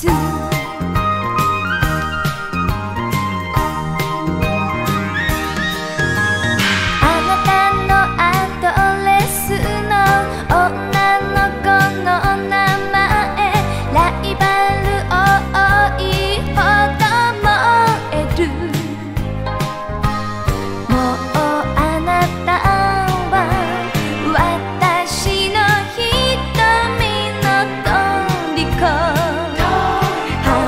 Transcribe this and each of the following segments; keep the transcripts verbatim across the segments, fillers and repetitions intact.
ス」「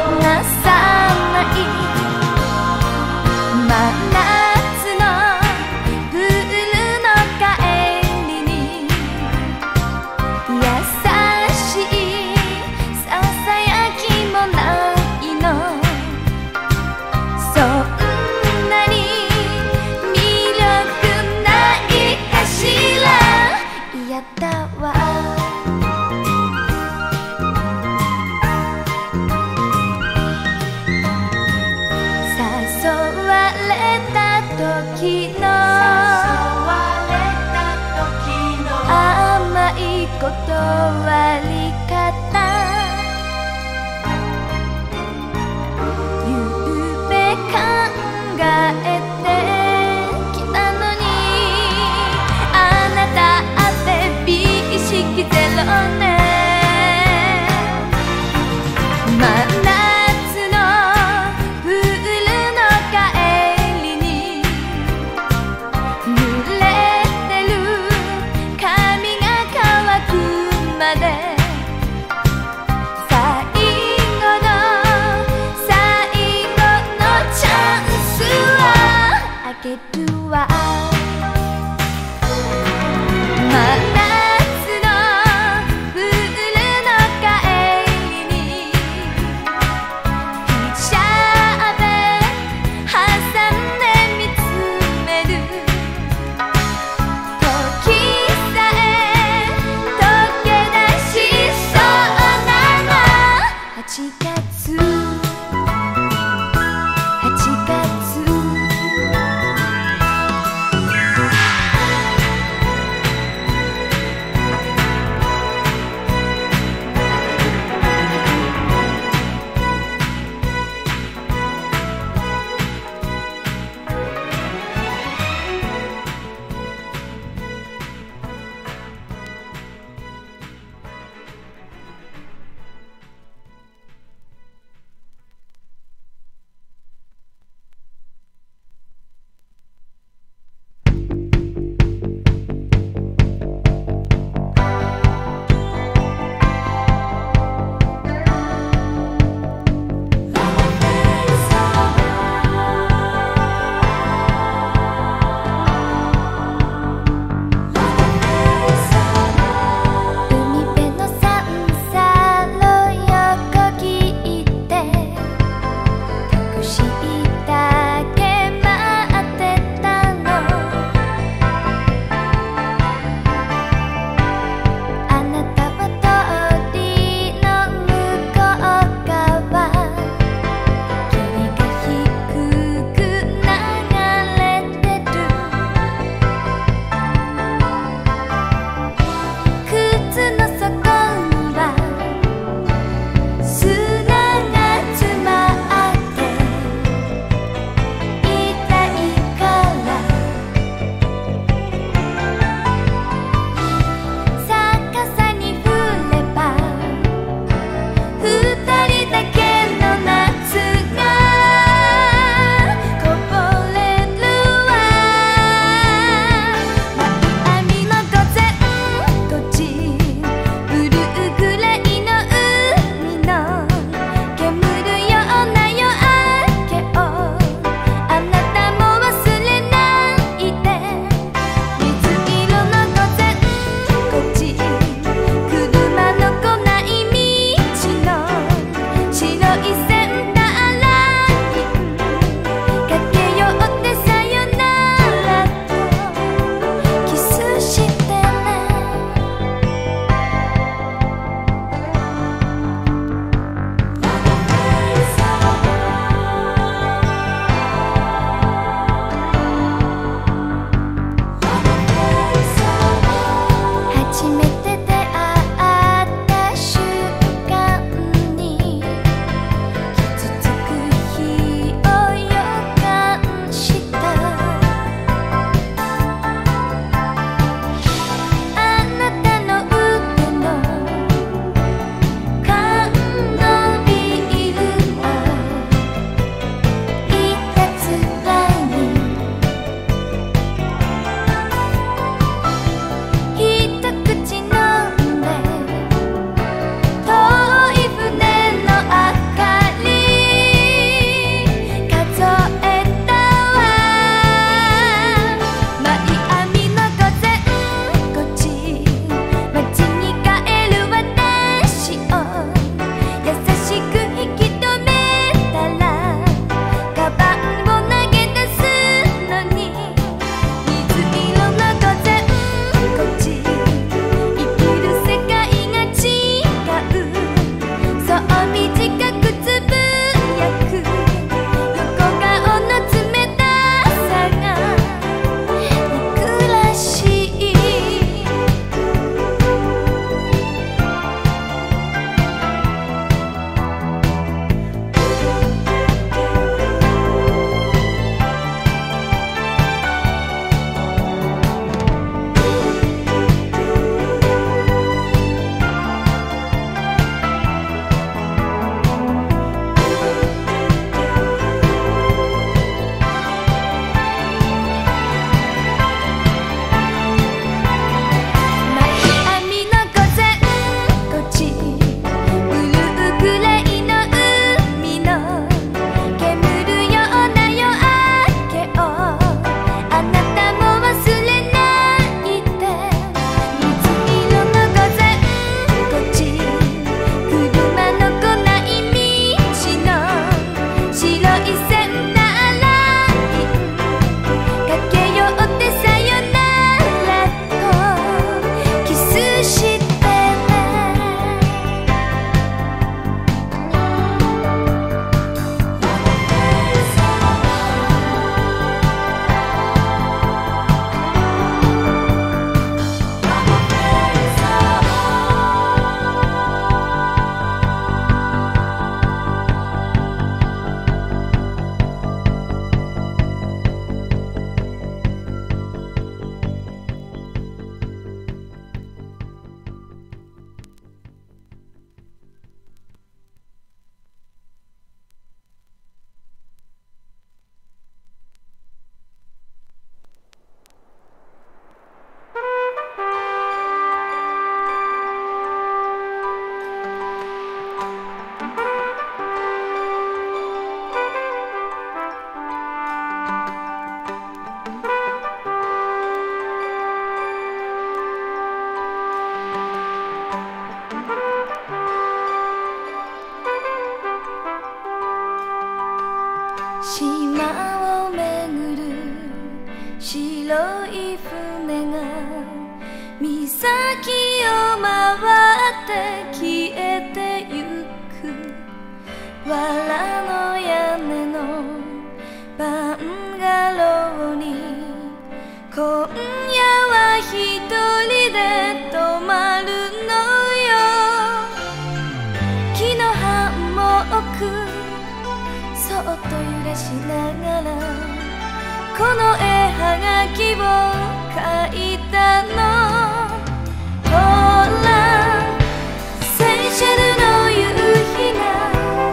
島を巡る白い船が岬を回って消えてゆく。藁の屋根のバンガローに今夜は一人で泊まるのよ。木のハンモックそっと揺らしながらこの絵はがきを描いたの。ほらセーシェルの夕日が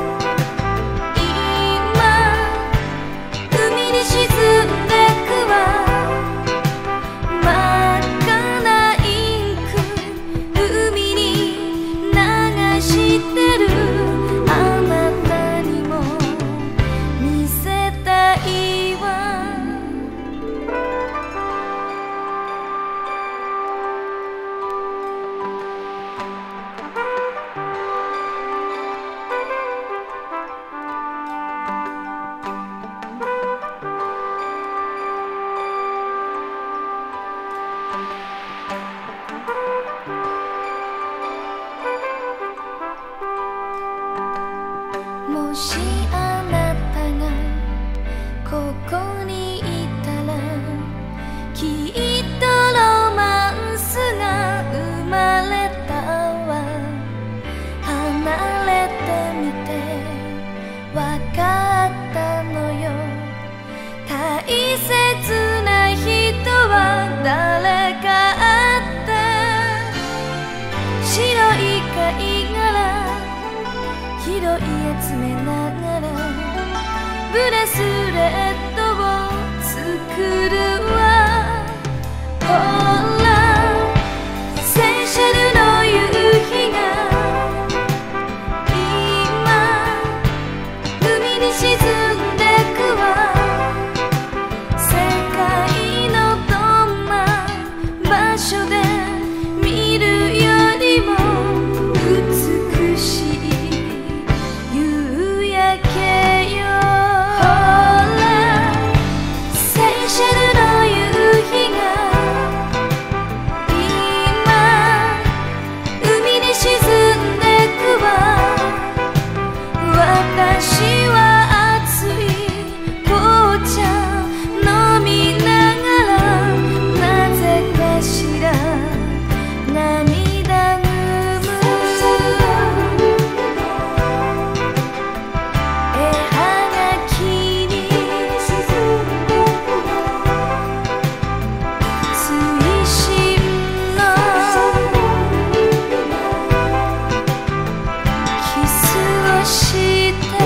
今海に沈んでくわ。真っ赤なインク海に流してる。あなたにも見せたいわ。もしあなたがここにいたらきっとロマンスが生まれたわ。離れてみてわかったのよ。大切な人は誰かって白い貝殻拾い集めながらブレスレットを作るわ。ほらセーシェルの夕日が今海に沈んでくわ。世界のどんな場所で見るよりも美しい夕焼けよ。ほらセーシェルの夕日が今海に沈んでくわ。私は熱い紅茶飲みながらなぜかしら涙ぐむ。絵はがきに追伸のキスをして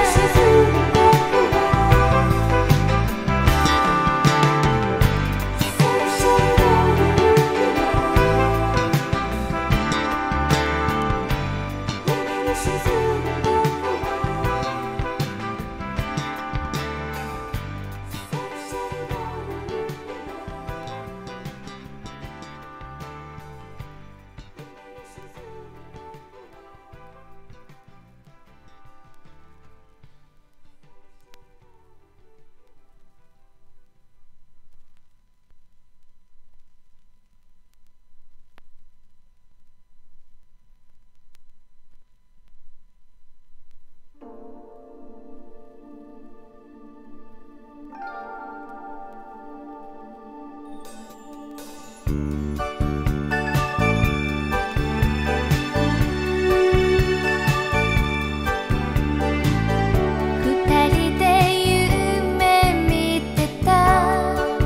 二人で夢見てた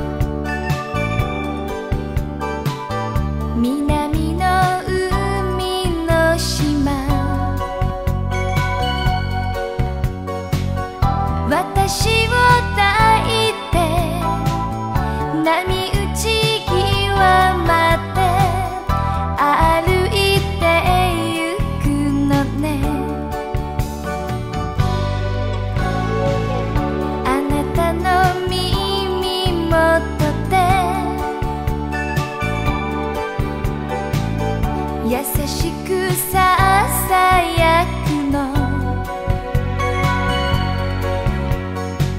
南の海の島。私を抱いて波打ち際まで歩いてゆくのね。あなたの耳元で優しくささやくの。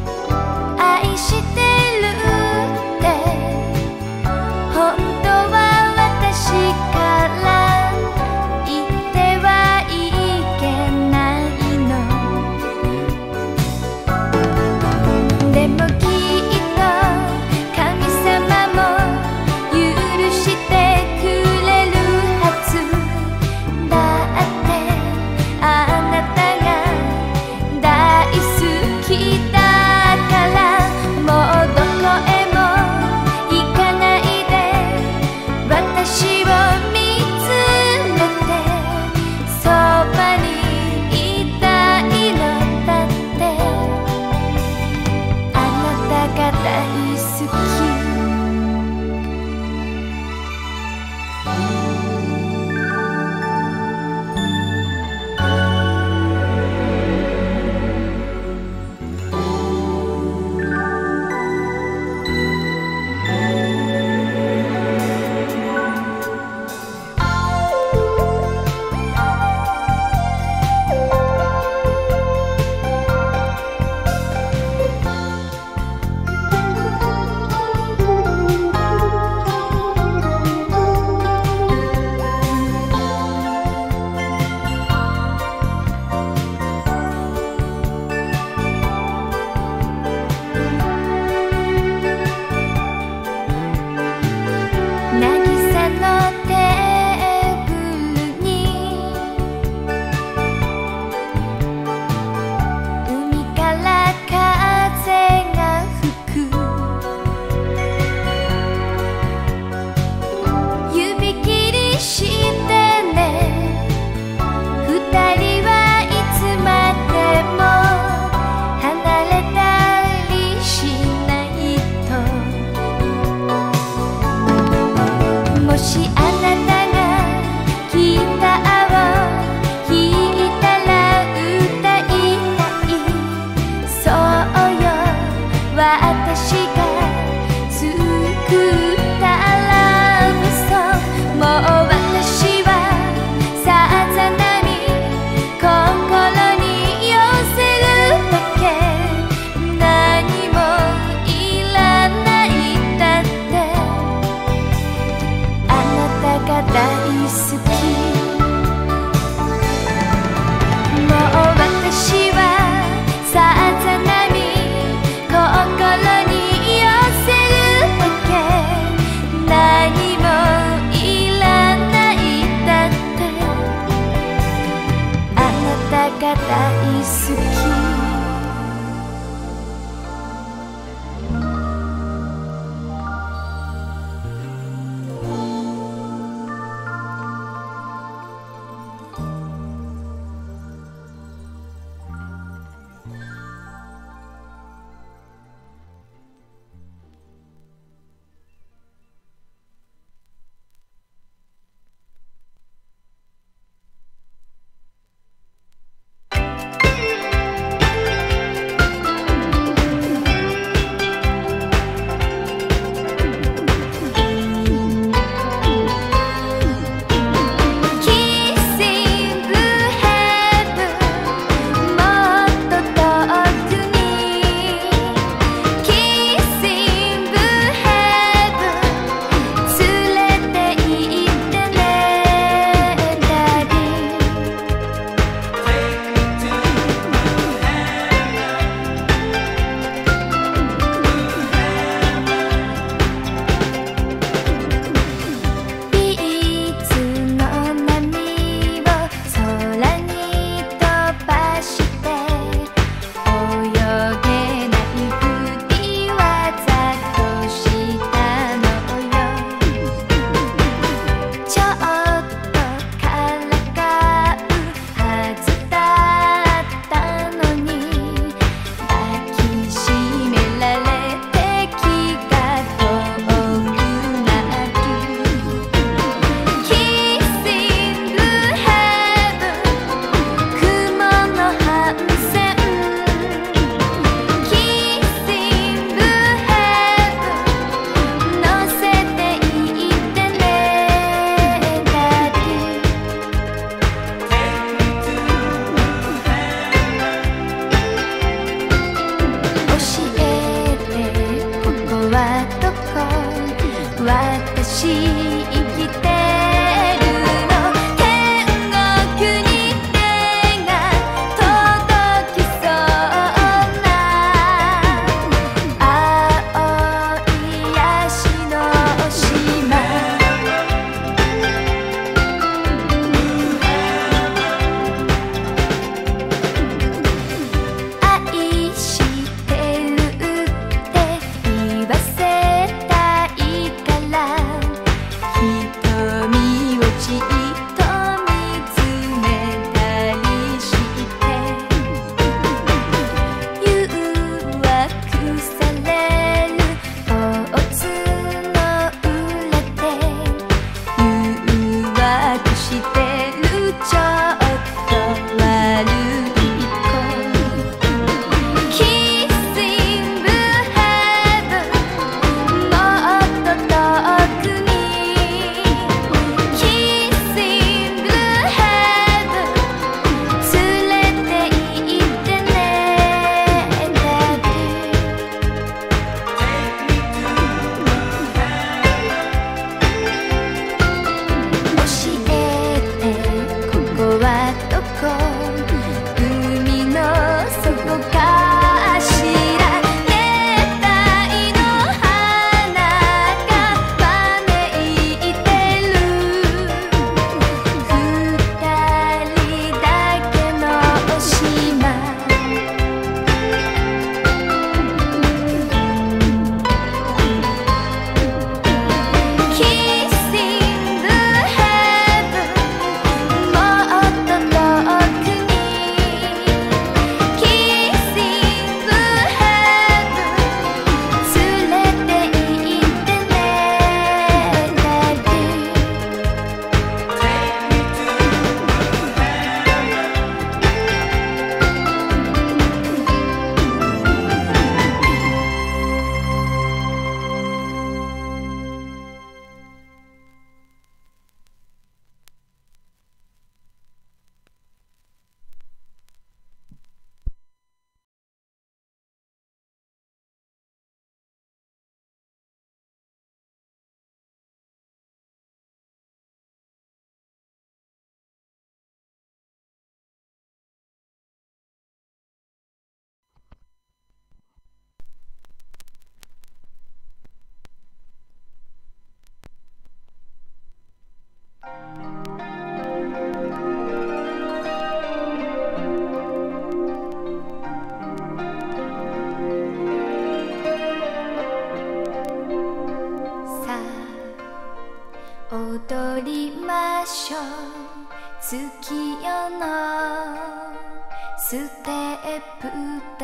踊りましょう月夜のステップで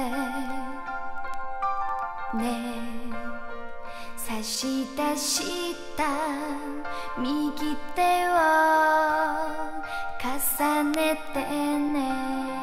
ね差し出した右手を重ねてね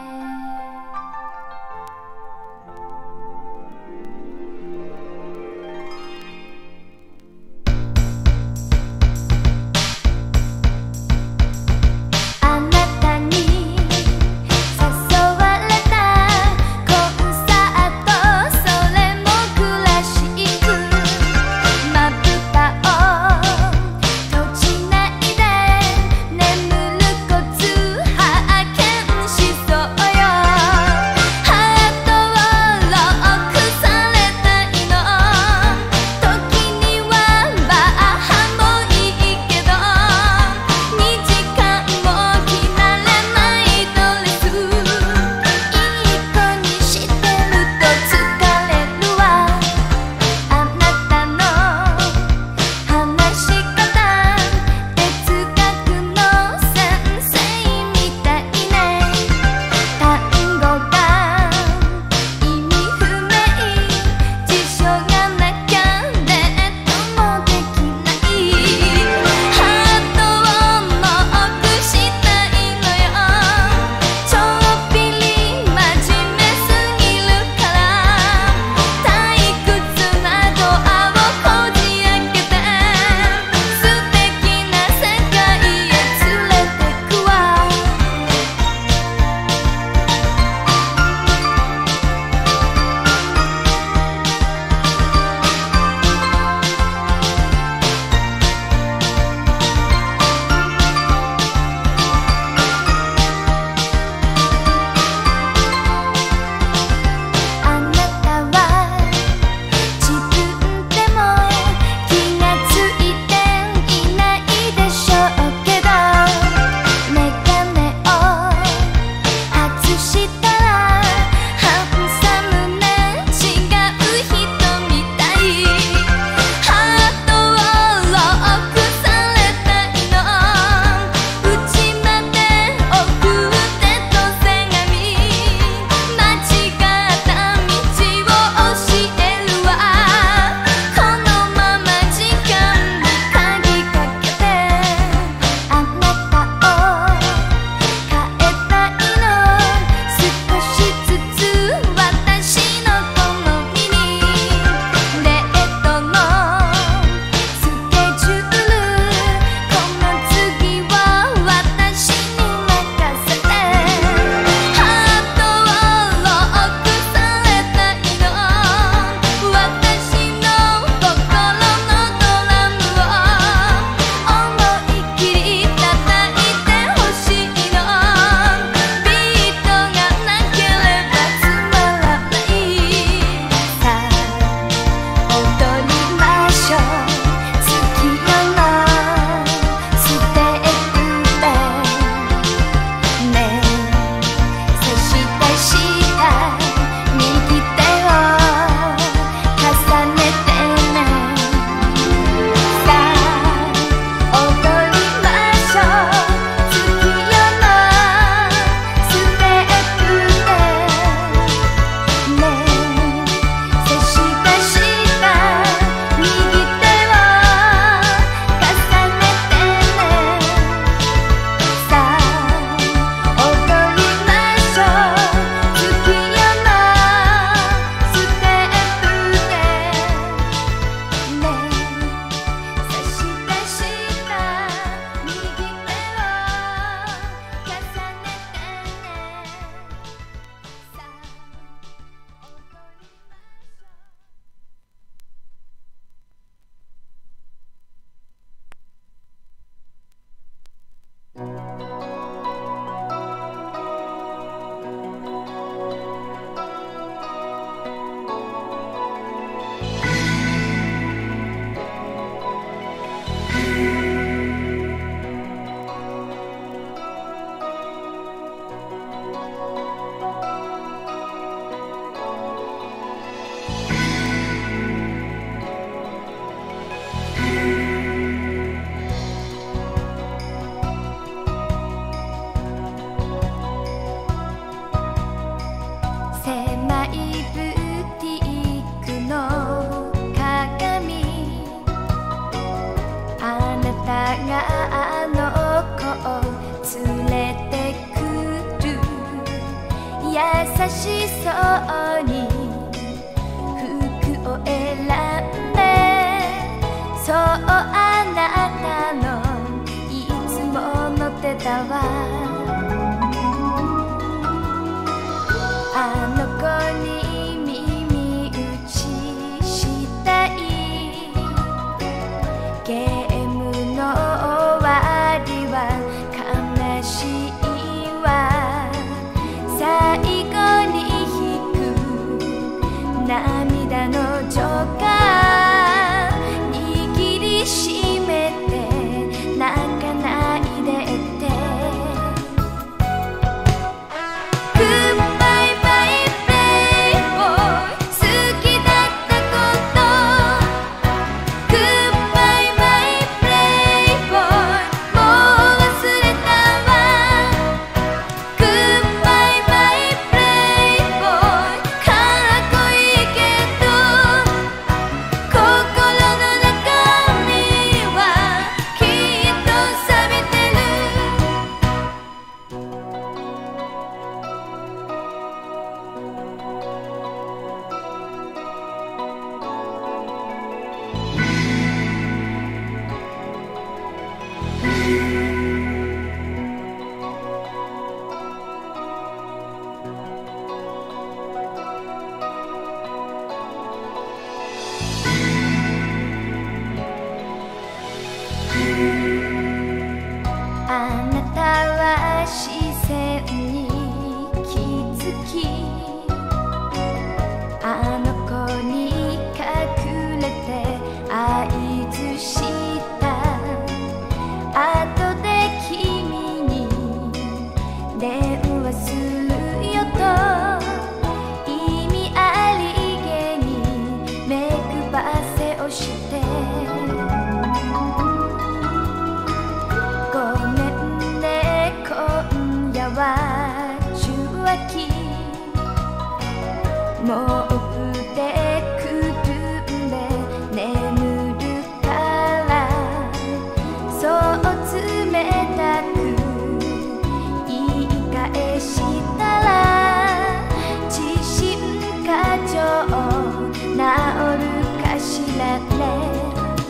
そうしそうに服を選んで、そうあなたのいつもの手だわ。あの子に耳打ちしたい。ゲームの終わりは悲しいわ。最後に引く涙のジョーカー握りしめて泣かないでって。あなたは視線に気づき、あの子に隠れて合図した。後で君に電話するよと意味ありげに目配せをして、毛布でくるんで眠るから、そう冷たく言い返したら、自信過剰治るかしらね。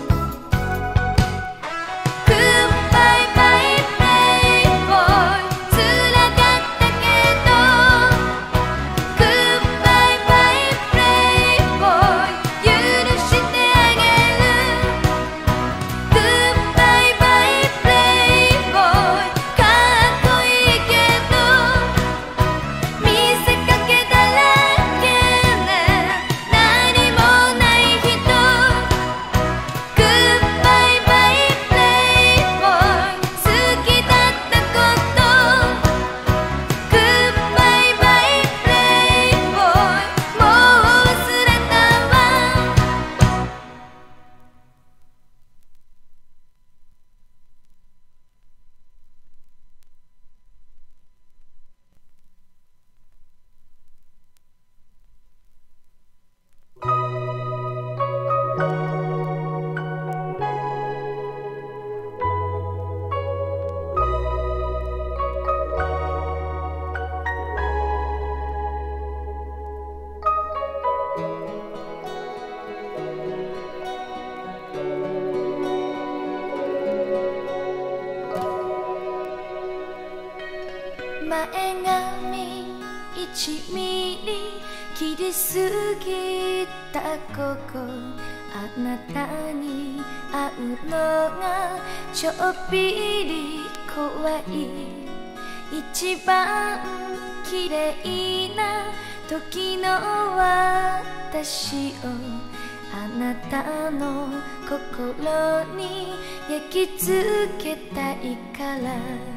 前髪いちミリ切りすぎたここ、あなたに会うのがちょっぴり怖い。一番綺麗な時の私をあなたの心に焼き付けたいから。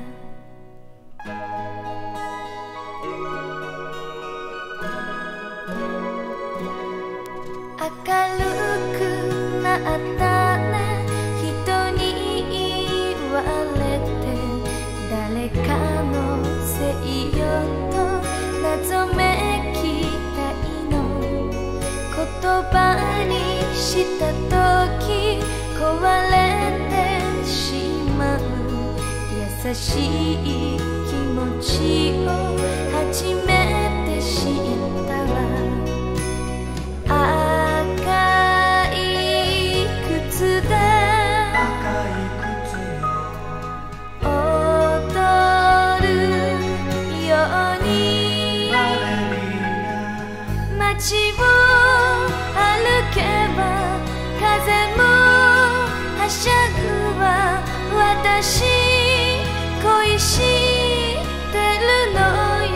明るくなったね、人に言われて、誰かのせいよと謎めきたいの。言葉にした時壊れてしまう優しい気持ちを初めて街を歩けば風もはしゃぐわ。私恋してるのよ。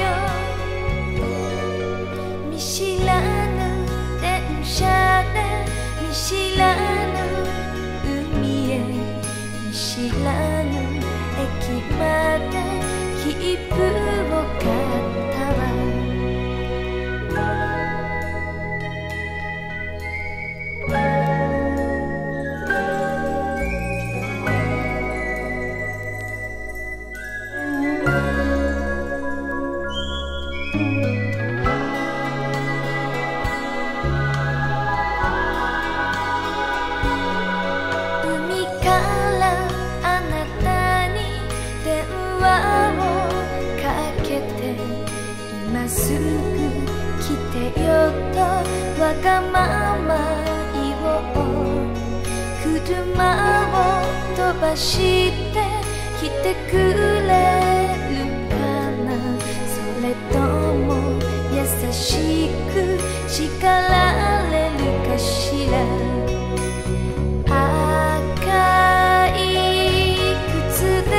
見知らぬ電車で見知らぬ海へ、見知らぬ駅まで切符を買ったわ。今すぐ来てよとわがまま言おう。車を飛ばして来てくれるかな。それとも優しく叱られるかしら。赤い靴で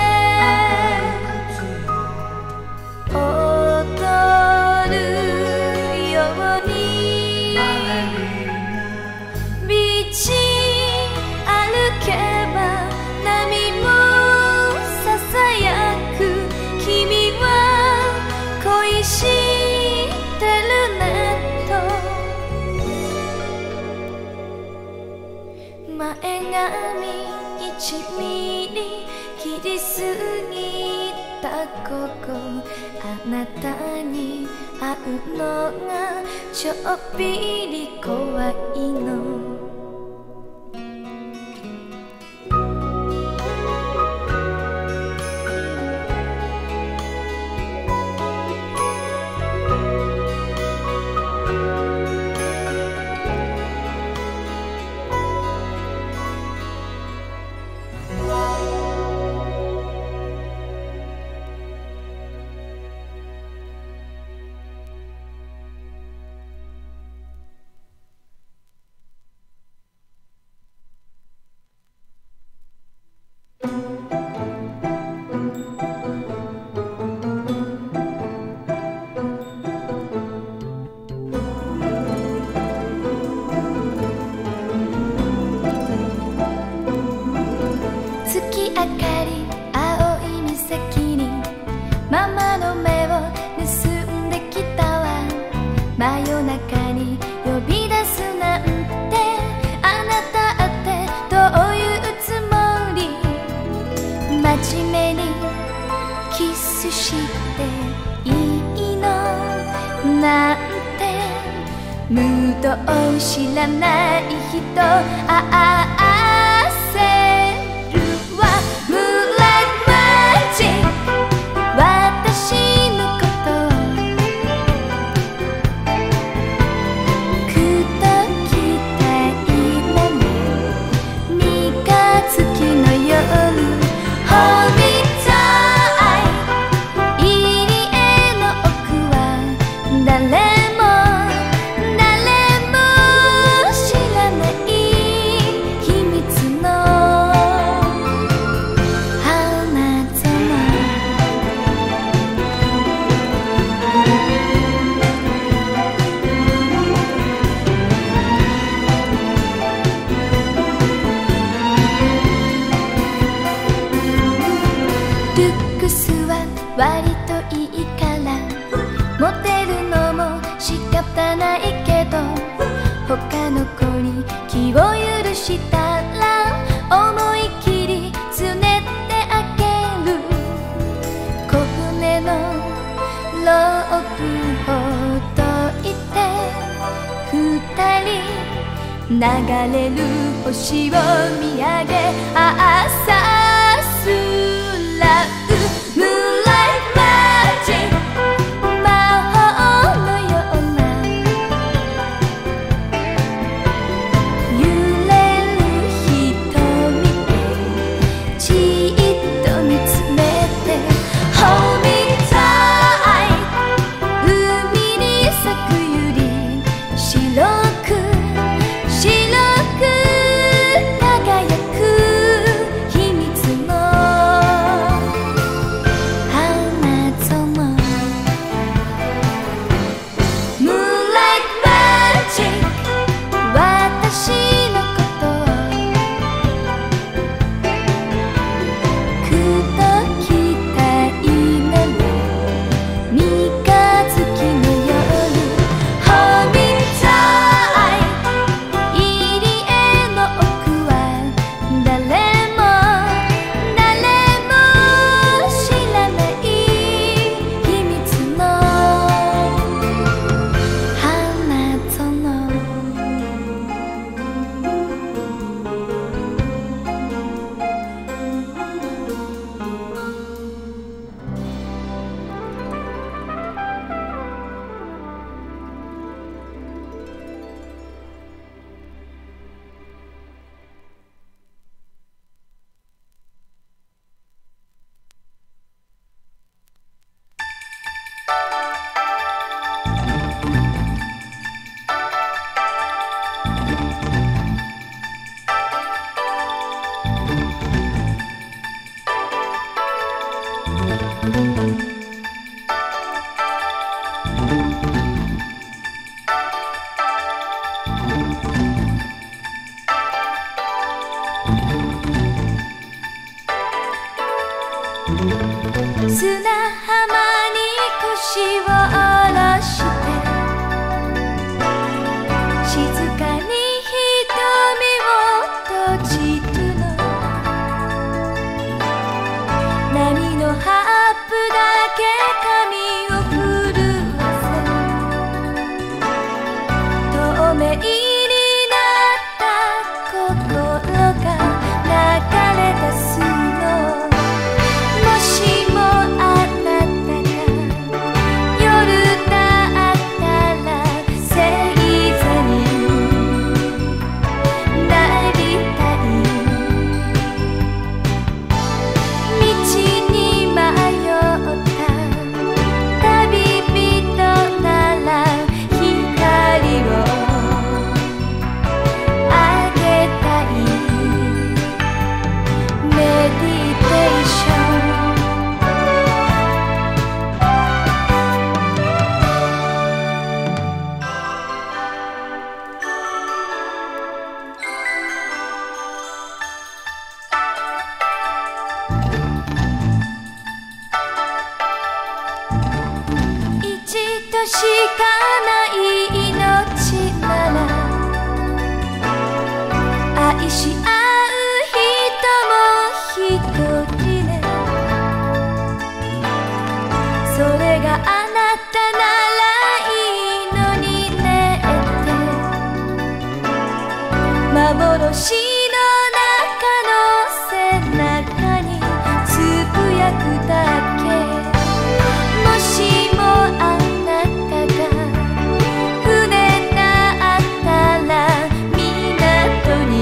前髪いちミリ切りすぎたここ。あなたに会うのがちょっぴり怖いの。真夜中に呼び出すなんて、あなたってどういうつもり。真面目にキスしていいのなんて、ムードを知らない人ああ焦るわ。Moonlight Magic、 私のことくときたいなね。三日月の夜 Hold me tight、 入り江の奥は誰割といいからモテるのも仕方ないけど、他の子に気を許したら思い切りつねってあげる。小舟のロープほどいて二人流れる星を見上げ、ああさすらう海に咲くゆり砂浜に腰を下ろして静かに瞳を閉じるの。波の葉っぱだけ髪を震わせ透明になった心が流れ出すの。もしもあなたが夜だったら星座になりたい。道に迷った旅人なら光をあげたい。メディテーション一度しかない命なら愛し合う人も一人ね。それがあなたならいいのにねって幻の中の背中につぶやくだけ。もしもあなたが船だったら港に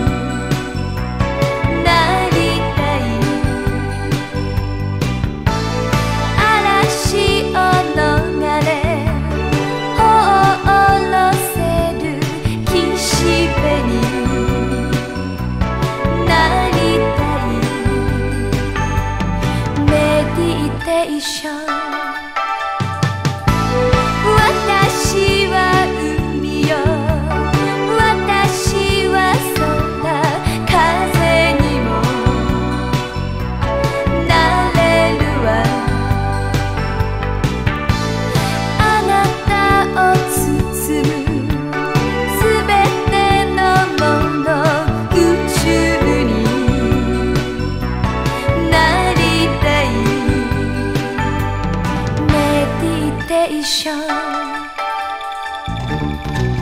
なりたい。嵐を逃れ放せる岸辺になりたい。メディテーション。私は海よ、私は空、風にもなれるわ。あなたを包むすべてのもの宇宙になりたい。メディテーション。